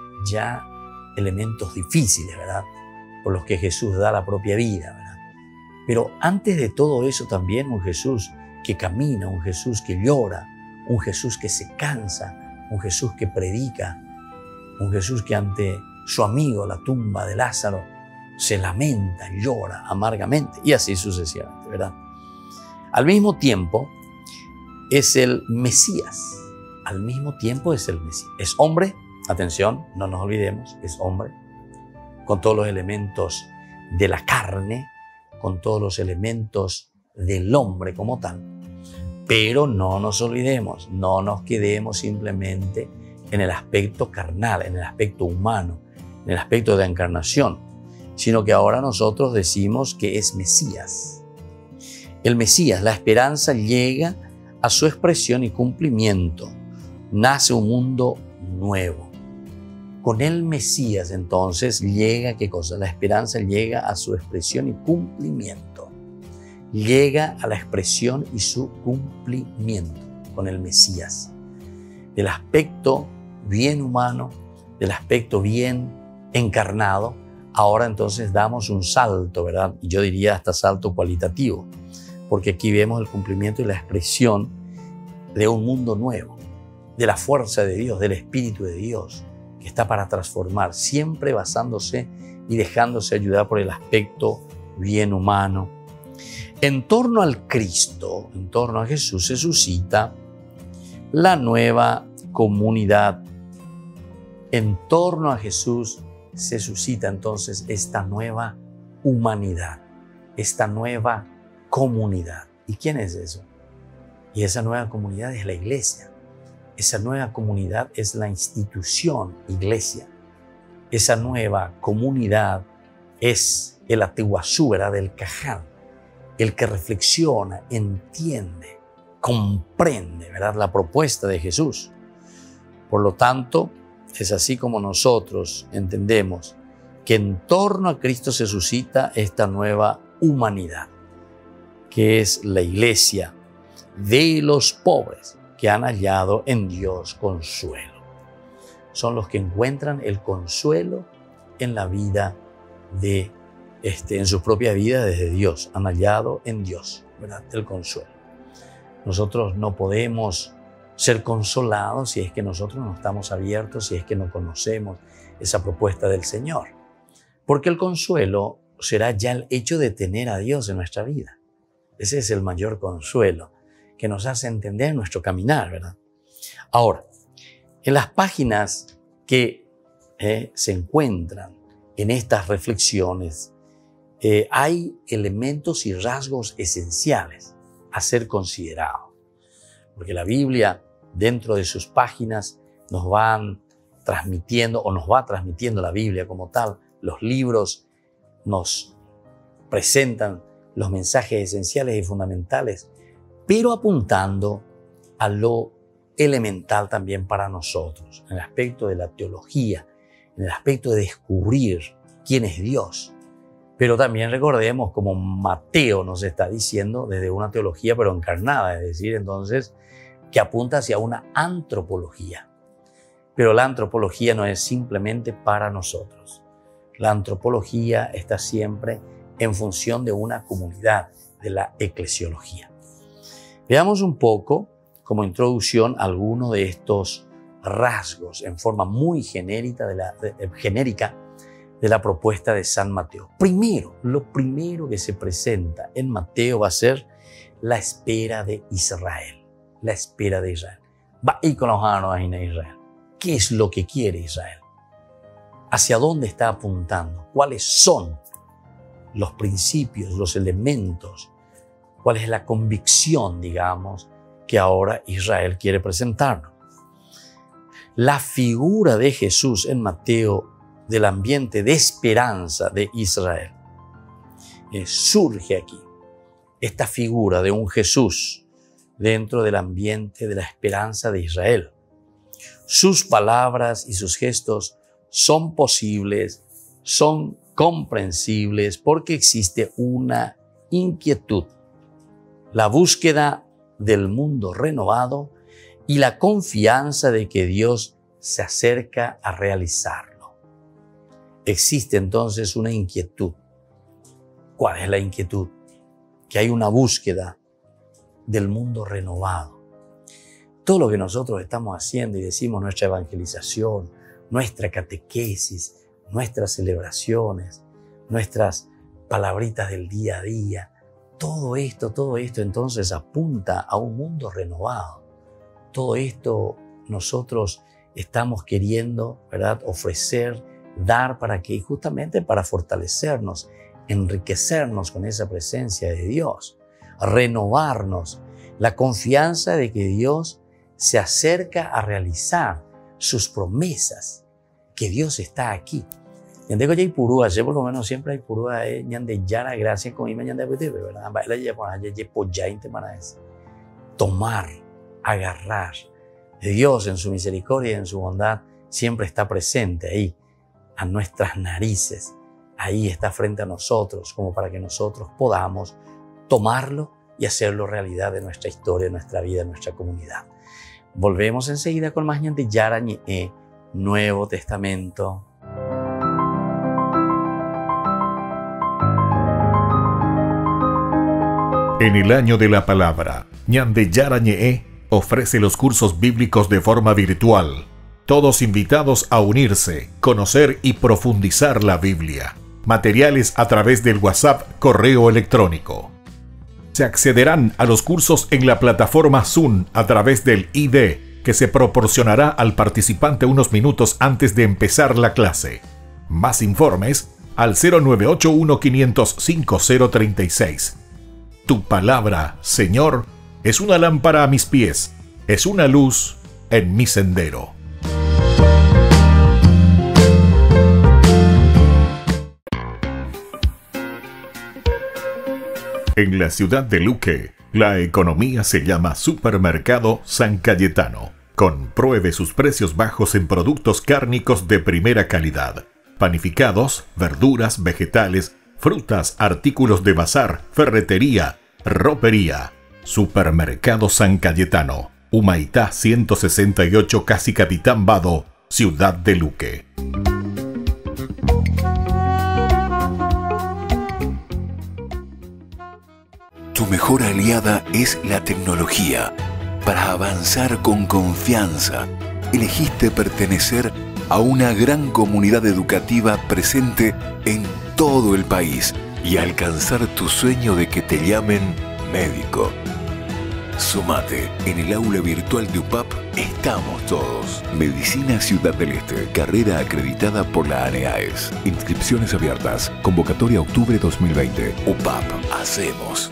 difíciles, ¿verdad? Por los que Jesús da la propia vida, ¿verdad? Pero antes de todo eso también un Jesús que camina, un Jesús que llora, un Jesús que se cansa, un Jesús que predica, un Jesús que ante su amigo, la tumba de Lázaro, se lamenta, llora amargamente y así sucesivamente, ¿verdad? Al mismo tiempo es el Mesías, al mismo tiempo es el Mesías. Es hombre, atención, no nos olvidemos, es hombre, con todos los elementos de la carne, con todos los elementos del hombre como tal. Pero no nos olvidemos, no nos quedemos simplemente en el aspecto carnal, en el aspecto humano, en el aspecto de la encarnación, sino que ahora nosotros decimos que es Mesías. El Mesías, la esperanza llega a su expresión y cumplimiento. Nace un mundo nuevo. Con el Mesías entonces llega, ¿qué cosa? La esperanza llega a su expresión y cumplimiento. Llega a la expresión y su cumplimiento con el Mesías. Del aspecto bien humano, del aspecto bien encarnado, ahora entonces damos un salto, ¿verdad? Y yo diría hasta salto cualitativo, porque aquí vemos el cumplimiento y la expresión de un mundo nuevo, de la fuerza de Dios, del Espíritu de Dios, que está para transformar, siempre basándose y dejándose ayudar por el aspecto bien humano. En torno al Cristo, en torno a Jesús, se suscita la nueva comunidad. En torno a Jesús se suscita entonces esta nueva humanidad, esta nueva comunidad. ¿Y quién es eso? Y esa nueva comunidad es la iglesia. Esa nueva comunidad es la institución iglesia. Esa nueva comunidad es el atiguazú, ¿verdad? Del caján, el que reflexiona, entiende, comprende, ¿verdad? La propuesta de Jesús. Por lo tanto, es así como nosotros entendemos que en torno a Cristo se suscita esta nueva humanidad, que es la iglesia de los pobres que han hallado en Dios consuelo. Son los que encuentran el consuelo en la vida en su propia vida desde Dios. Han hallado en Dios, ¿verdad? El consuelo. Nosotros no podemos ser consolados si es que nosotros no estamos abiertos, si es que no conocemos esa propuesta del Señor. Porque el consuelo será ya el hecho de tener a Dios en nuestra vida. Ese es el mayor consuelo que nos hace entender nuestro caminar, ¿verdad? Ahora, en las páginas que se encuentran en estas reflexiones, hay elementos y rasgos esenciales a ser considerados. Porque la Biblia, dentro de sus páginas, nos van transmitiendo, o nos va transmitiendo la Biblia como tal. Los libros nos presentan los mensajes esenciales y fundamentales, pero apuntando a lo elemental también para nosotros, en el aspecto de la teología, en el aspecto de descubrir quién es Dios. Pero también recordemos, como Mateo nos está diciendo, desde una teología pero encarnada, es decir, entonces, que apunta hacia una antropología. Pero la antropología no es simplemente para nosotros. La antropología está siempre en función de una comunidad, de la eclesiología. Veamos un poco, como introducción, algunos de estos rasgos en forma muy genérica de la propuesta de San Mateo. Primero, lo primero que se presenta en Mateo va a ser la espera de Israel. La espera de Israel. Va y con los anos en Israel. ¿Qué es lo que quiere Israel? ¿Hacia dónde está apuntando? ¿Cuáles son los principios, los elementos? ¿Cuál es la convicción, digamos, que ahora Israel quiere presentarnos? La figura de Jesús en Mateo del ambiente de esperanza de Israel. Surge aquí esta figura de un Jesús dentro del ambiente de la esperanza de Israel. Sus palabras y sus gestos son posibles, son comprensibles porque existe una inquietud, la búsqueda del mundo renovado y la confianza de que Dios se acerca a realizarlo. Existe entonces una inquietud. ¿Cuál es la inquietud? Que hay una búsqueda del mundo renovado. Todo lo que nosotros estamos haciendo y decimos, nuestra evangelización, nuestra catequesis, nuestras celebraciones, nuestras palabritas del día a día, todo esto entonces apunta a un mundo renovado. Todo esto nosotros estamos queriendo, ¿verdad?, ofrecer, dar justamente para fortalecernos, enriquecernos con esa presencia de Dios, renovarnos, la confianza de que Dios se acerca a realizar sus promesas, que Dios está aquí. Yandego ya hay purúa, por lo menos siempre hay purúa, yande yara gracia con ima yande bete, ¿verdad? Baila ya por allá ya pollainte para eso. Tomar, agarrar. Dios en su misericordia y en su bondad siempre está presente ahí, a nuestras narices. Ahí está frente a nosotros, como para que nosotros podamos tomarlo y hacerlo realidad de nuestra historia, de nuestra vida, de nuestra comunidad. Volvemos enseguida con más ñande yara ñe, Nuevo Testamento. En el año de la palabra, Ñande Yara Ñe ofrece los cursos bíblicos de forma virtual. Todos invitados a unirse, conocer y profundizar la Biblia. Materiales a través del WhatsApp, correo electrónico. Se accederán a los cursos en la plataforma Zoom a través del ID, que se proporcionará al participante unos minutos antes de empezar la clase. Más informes al 0981-500-5036. Tu palabra, Señor, es una lámpara a mis pies, es una luz en mi sendero. En la ciudad de Luque, la economía se llama Supermercado San Cayetano. Compruebe sus precios bajos en productos cárnicos de primera calidad. Panificados, verduras, vegetales, frutas, artículos de bazar, ferretería, ropería. Supermercado San Cayetano, Humaitá 168, Casi Capitán Vado, Ciudad de Luque. Tu mejor aliada es la tecnología. Para avanzar con confianza, elegiste pertenecer a una gran comunidad educativa presente en todo el país y alcanzar tu sueño de que te llamen médico. Sumate. En el aula virtual de UPAP estamos todos. Medicina Ciudad del Este. Carrera acreditada por la ANEAES. Inscripciones abiertas. Convocatoria octubre 2020. UPAP. Hacemos.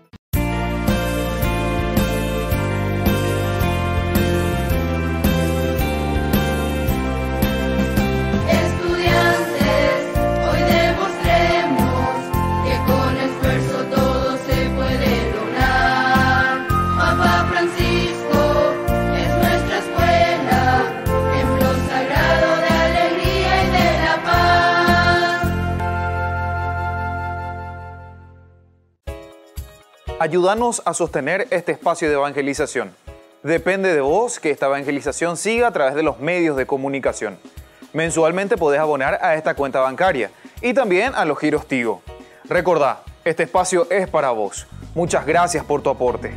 Ayúdanos a sostener este espacio de evangelización. Depende de vos que esta evangelización siga a través de los medios de comunicación. Mensualmente podés abonar a esta cuenta bancaria y también a los giros Tigo. Recordá, este espacio es para vos. Muchas gracias por tu aporte.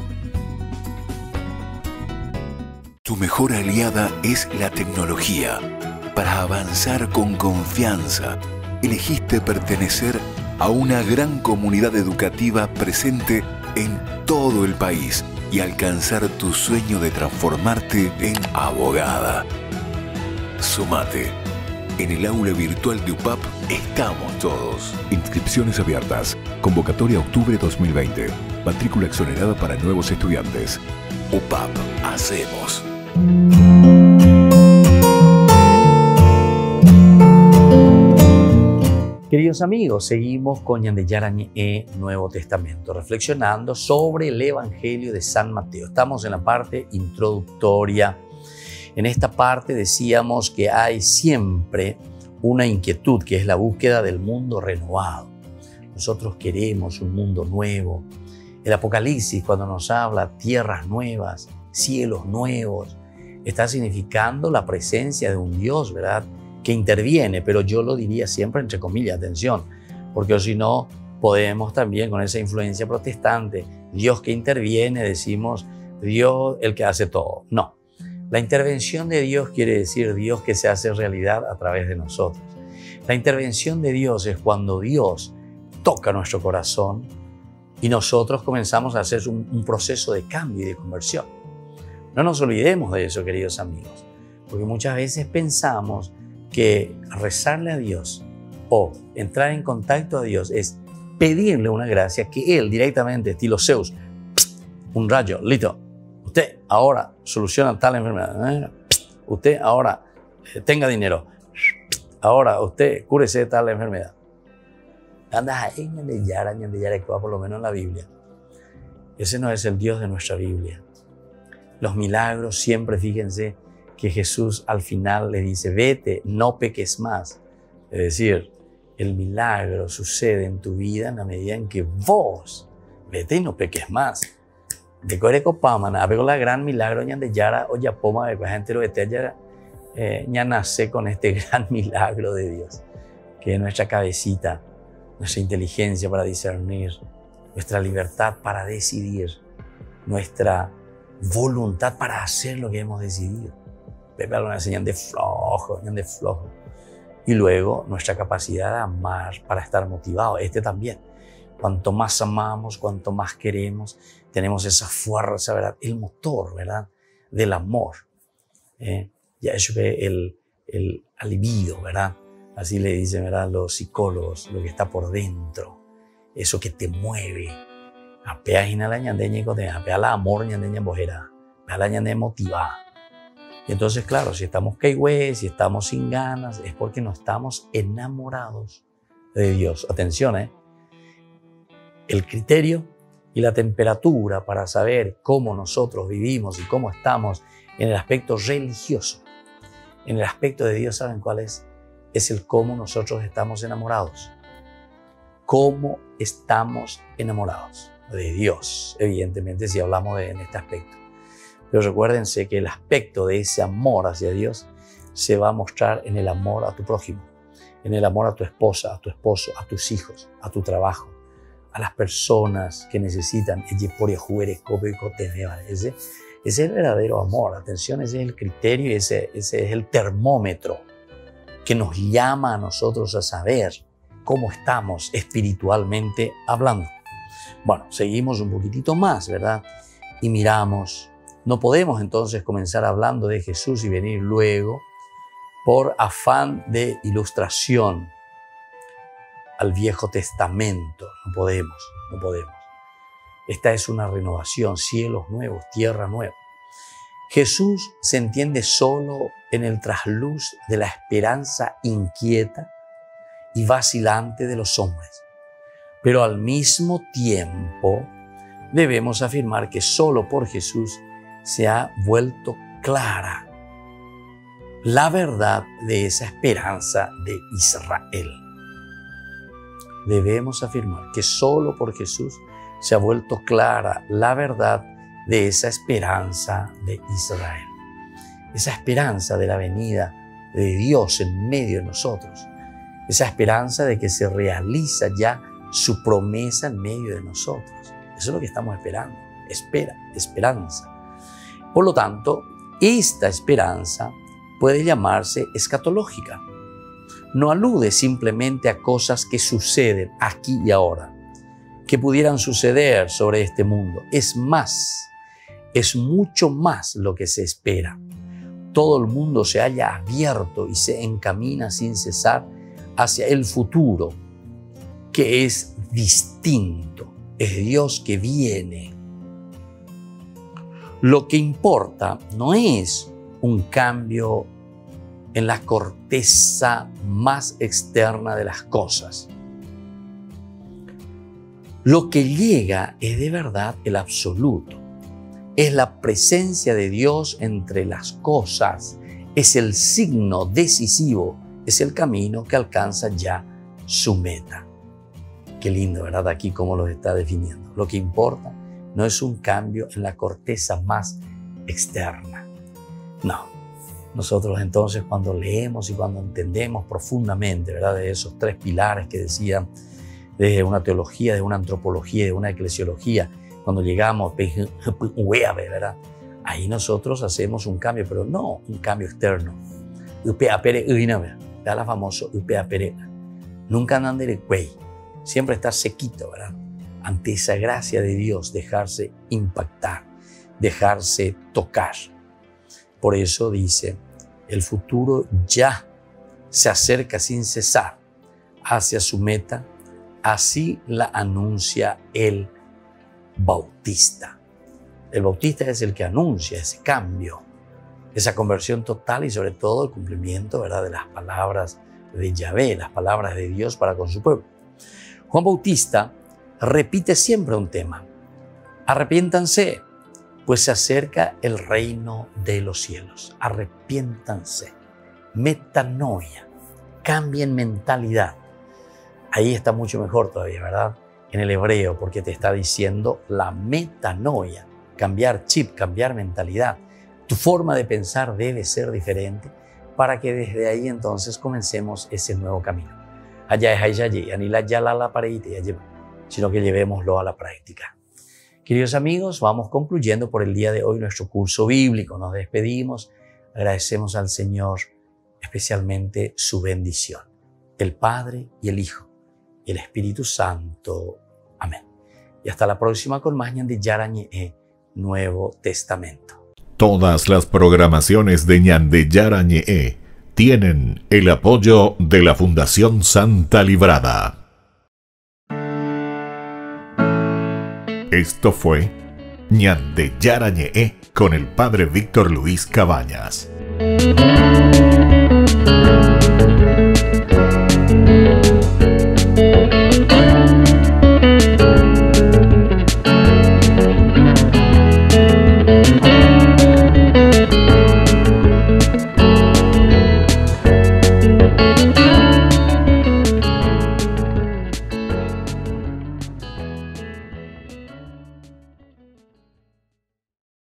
Tu mejor aliada es la tecnología. Para avanzar con confianza, elegiste pertenecer a una gran comunidad educativa presente en todo el país y alcanzar tu sueño de transformarte en abogada. Sumate. En el aula virtual de UPAP estamos todos. Inscripciones abiertas. Convocatoria octubre 2020. Matrícula exonerada para nuevos estudiantes. UPAP. Hacemos. Queridos amigos, seguimos con Ñandeyarañe Nuevo Testamento, reflexionando sobre el Evangelio de San Mateo. Estamos en la parte introductoria. En esta parte decíamos que hay siempre una inquietud, que es la búsqueda del mundo renovado. Nosotros queremos un mundo nuevo. El Apocalipsis, cuando nos habla tierras nuevas, cielos nuevos, está significando la presencia de un Dios, ¿verdad?, que interviene, pero yo lo diría siempre entre comillas, atención, porque si no podemos también con esa influencia protestante, Dios que interviene, decimos Dios el que hace todo. No, la intervención de Dios quiere decir Dios que se hace realidad a través de nosotros. La intervención de Dios es cuando Dios toca nuestro corazón y nosotros comenzamos a hacer un proceso de cambio y de conversión. No nos olvidemos de eso, queridos amigos, porque muchas veces pensamos que rezarle a Dios o entrar en contacto a Dios es pedirle una gracia que Él directamente, estilo Zeus, un rayo, listo, usted ahora soluciona tal enfermedad, usted ahora tenga dinero, ahora usted cúrese de tal enfermedad. Andas ahí, Ñandeyara, por lo menos en la Biblia. Ese no es el Dios de nuestra Biblia. Los milagros siempre, fíjense, que Jesús al final le dice, vete, no peques más. Es decir, el milagro sucede en tu vida en la medida en que vos vete y no peques más. De Coreco Pamana, veo la gran milagro Ñandeyara o Yapoma de gente lo de ya nace con este gran milagro de Dios, que es nuestra cabecita, nuestra inteligencia para discernir, nuestra libertad para decidir, nuestra voluntad para hacer lo que hemos decidido. Pepe lo enseñan de flojo. Y luego nuestra capacidad de amar para estar motivados. También. Cuanto más amamos, cuanto más queremos, tenemos esa fuerza, ¿verdad? El motor, ¿verdad?, del amor. Ya eso que el alivio, ¿verdad? Así le dicen, ¿verdad?, los psicólogos, lo que está por dentro. Eso que te mueve. Apea la ñandeña, apea la amor ñandeña bojera. Apea la ñandeña motivada. Y entonces, claro, si estamos caigües, si estamos sin ganas, es porque no estamos enamorados de Dios. Atención, el criterio y la temperatura para saber cómo nosotros vivimos y cómo estamos en el aspecto religioso, en el aspecto de Dios, ¿saben cuál es? Es el cómo nosotros estamos enamorados. ¿Cómo estamos enamorados de Dios? Evidentemente, si hablamos en este aspecto. Pero recuérdense que el aspecto de ese amor hacia Dios se va a mostrar en el amor a tu prójimo, en el amor a tu esposa, a tu esposo, a tus hijos, a tu trabajo, a las personas que necesitan. Ese es el verdadero amor. Atención, ese es el criterio y ese es el termómetro que nos llama a nosotros a saber cómo estamos espiritualmente hablando. Bueno, seguimos un poquitito más, ¿verdad? Y miramos. No podemos entonces comenzar hablando de Jesús y venir luego por afán de ilustración al Viejo Testamento. No podemos. Esta es una renovación, cielos nuevos, tierra nueva. Jesús se entiende solo en el trasluz de la esperanza inquieta y vacilante de los hombres. Pero al mismo tiempo debemos afirmar que solo por Jesús se ha vuelto clara la verdad de esa esperanza de Israel. Debemos afirmar que solo por Jesús se ha vuelto clara la verdad de esa esperanza de Israel. Esa esperanza de la venida de Dios en medio de nosotros. Esa esperanza de que se realiza ya su promesa en medio de nosotros. Eso es lo que estamos esperando. Esperanza. Por lo tanto, esta esperanza puede llamarse escatológica. No alude simplemente a cosas que suceden aquí y ahora, que pudieran suceder sobre este mundo. Es más, es mucho más lo que se espera. Todo el mundo se halla abierto y se encamina sin cesar hacia el futuro, que es distinto. Es Dios que viene. Lo que importa no es un cambio en la corteza más externa de las cosas. Lo que llega es de verdad el absoluto. Es la presencia de Dios entre las cosas. Es el signo decisivo. Es el camino que alcanza ya su meta. Qué lindo, ¿verdad? Aquí cómo lo está definiendo. Lo que importa no es un cambio en la corteza más externa. No. Nosotros entonces cuando leemos y cuando entendemos profundamente, ¿verdad?, de esos tres pilares que decían, de una teología, de una antropología, de una eclesiología, cuando llegamos, ¿verdad?, ahí nosotros hacemos un cambio, pero no un cambio externo. La famoso nunca andan de güey, siempre estar sequito, ¿verdad?, ante esa gracia de Dios, dejarse impactar, dejarse tocar. Por eso dice, el futuro ya se acerca sin cesar hacia su meta, así la anuncia el Bautista. El Bautista es el que anuncia ese cambio, esa conversión total y sobre todo el cumplimiento, ¿verdad?, de las palabras de Yahvé, las palabras de Dios para con su pueblo. Juan Bautista repite siempre un tema: arrepiéntanse, pues se acerca el reino de los cielos. Arrepiéntanse. Metanoia. Cambien mentalidad. Ahí está mucho mejor todavía, ¿verdad?, en el hebreo, porque te está diciendo la metanoia. Cambiar chip, cambiar mentalidad. Tu forma de pensar debe ser diferente para que desde ahí entonces comencemos ese nuevo camino. Allá es allí, anila ya la pareite, sino que llevémoslo a la práctica. Queridos amigos, vamos concluyendo por el día de hoy nuestro curso bíblico. Nos despedimos, agradecemos al Señor especialmente su bendición, el Padre y el Hijo y el Espíritu Santo. Amén. Y hasta la próxima con más Ñan de Yarañe, Nuevo Testamento. Todas las programaciones de Ñan de Yarañe tienen el apoyo de la Fundación Santa Librada. Esto fue Ñan de Yarañe con el Padre Víctor Luis Cabañas.